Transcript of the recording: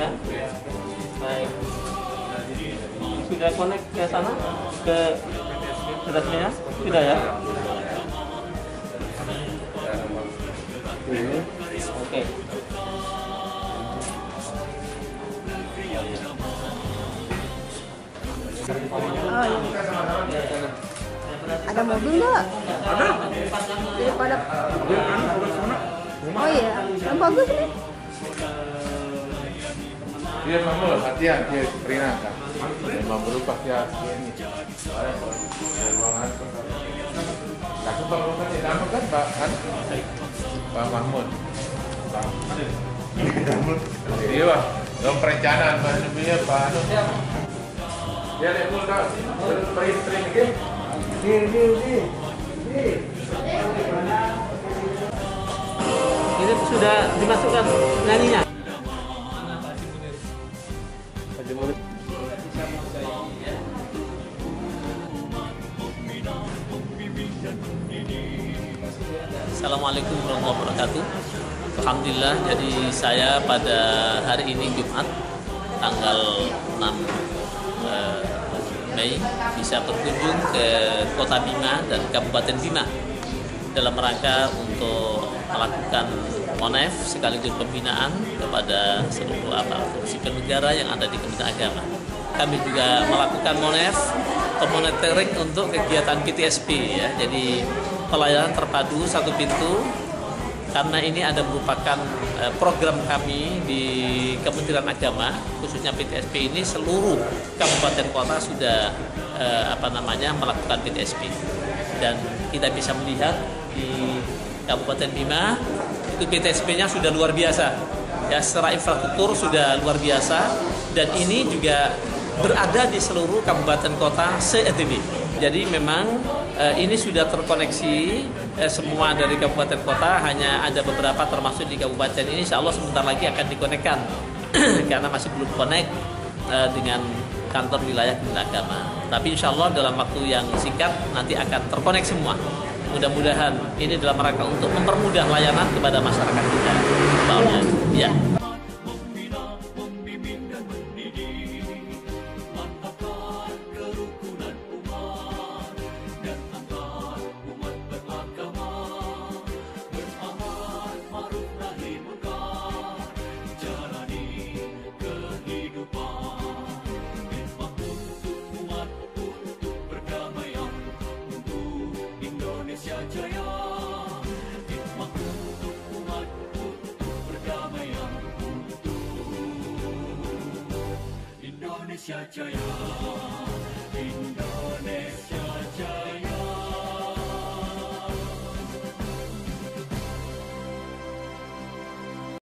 ya. Baik. Sudah connect ke sana, ke resminya? Sudah ya? Oke. Oh, iya. Ada mobil nggak? Ada. Daripada. Oh iya, yang bagus nih. Dia mampu latihan, dia peringatkan. Memang berubah dia ini. Lalu Bang Roman ini nama kan Pak Mahmud. Iya Pak, dalam perencanaan pandeminya Pak. Dia level tak sering ke? Ini sudah dimasukkan nyanyinya. Assalamualaikum warahmatullahi wabarakatuh. Alhamdulillah, jadi saya pada hari ini Jumat tanggal 6 Mei bisa berkunjung ke Kota Bima dan Kabupaten Bima dalam rangka untuk melakukan monef sekaligus pembinaan kepada seluruh aparatur sipil negara yang ada di Kementerian Agama. Kami juga melakukan monef atau monitoring untuk kegiatan PTSP ya. Jadi pelayanan terpadu satu pintu, karena ini ada merupakan program kami di Kementerian Agama, khususnya PTSP ini seluruh kabupaten kota sudah melakukan PTSP, dan kita bisa melihat di Kabupaten Bima itu PTSP-nya sudah luar biasa ya, secara infrastruktur sudah luar biasa, dan ini juga berada di seluruh kabupaten kota se-NTB. Jadi memang ini sudah terkoneksi semua dari kabupaten kota, hanya ada beberapa termasuk di kabupaten ini insya Allah sebentar lagi akan dikonekkan karena masih belum connect dengan kantor wilayah Kementerian Agama. Tapi insya Allah dalam waktu yang singkat nanti akan terkonek semua. Mudah-mudahan ini dalam rangka untuk mempermudah layanan kepada masyarakat kita. Ya. Indonesia Jaya, hikmah untuk umat, untuk perdamaian, untuk Indonesia Jaya, Indonesia.